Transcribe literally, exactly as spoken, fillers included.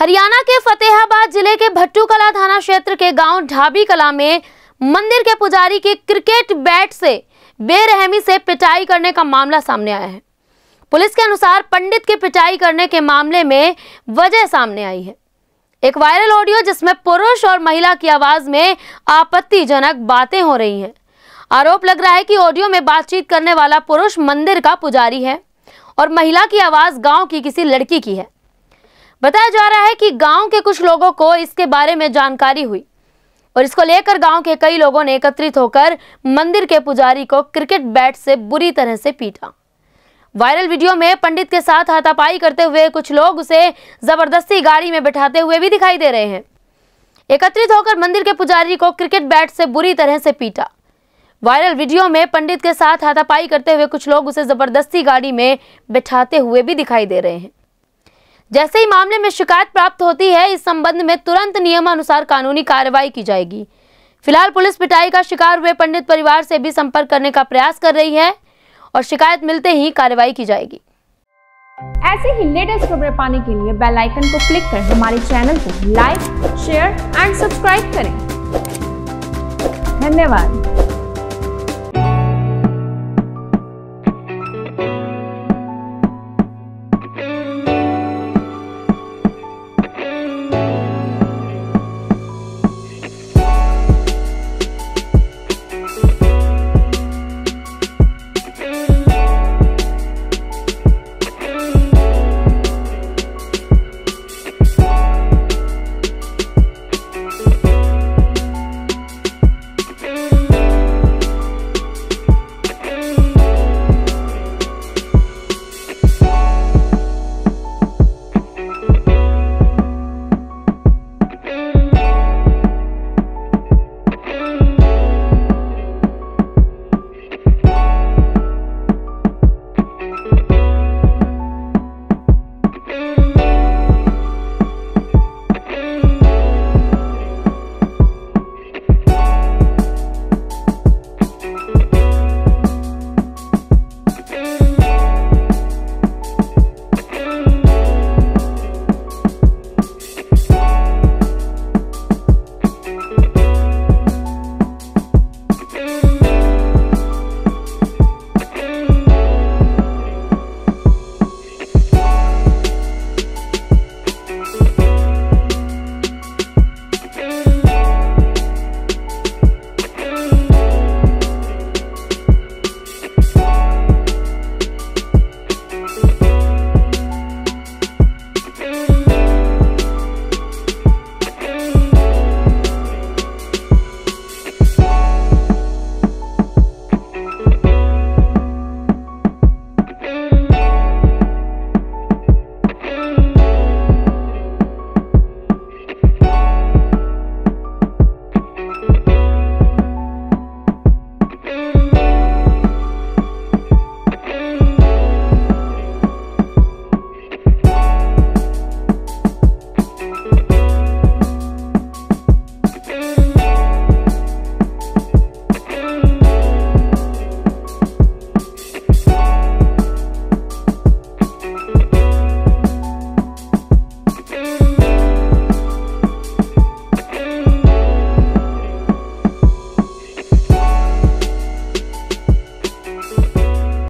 हरियाणा के फतेहाबाद जिले के भट्टू कला थाना क्षेत्र के गांव ढाबी कला में मंदिर के पुजारी की क्रिकेट बैट से बेरहमी से पिटाई करने का मामला सामने आया है। पुलिस के अनुसार पंडित की पिटाई करने के मामले में वजह सामने आई है। एक वायरल ऑडियो जिसमें पुरुष और महिला की आवाज में आपत्तिजनक बातें हो रही हैं। आरोप लग रहा है कि ऑडियो में बातचीत करने वाला पुरुष मंदिर का पुजारी है और महिला की आवाज गांव की किसी लड़की की है। बताया जा रहा है कि गांव के कुछ लोगों को इसके बारे में जानकारी हुई और इसको लेकर गांव के कई लोगों ने एकत्रित होकर मंदिर के पुजारी को क्रिकेट बैट से बुरी तरह से पीटा। वायरल वीडियो में पंडित के साथ हाथापाई करते हुए कुछ लोग उसे जबरदस्ती गाड़ी में बैठाते हुए भी दिखाई दे रहे हैं। एकत्रित होकर मंदिर के पुजारी को क्रिकेट बैट से बुरी तरह से पीटा। वायरल वीडियो में पंडित के साथ हाथापाई करते हुए कुछ लोग उसे जबरदस्ती गाड़ी में बैठाते हुए भी दिखाई दे रहे हैं। जैसे ही मामले में शिकायत प्राप्त होती है, इस संबंध में तुरंत नियमानुसार कानूनी कार्रवाई की जाएगी। फिलहाल पुलिस पिटाई का शिकार हुए पंडित परिवार से भी संपर्क करने का प्रयास कर रही है और शिकायत मिलते ही कार्रवाई की जाएगी। ऐसे ही लेटेस्ट खबरें पाने के लिए बेल आइकन को क्लिक कर हमारे चैनल को लाइक, शेयर एंड सब्सक्राइब करें। धन्यवाद।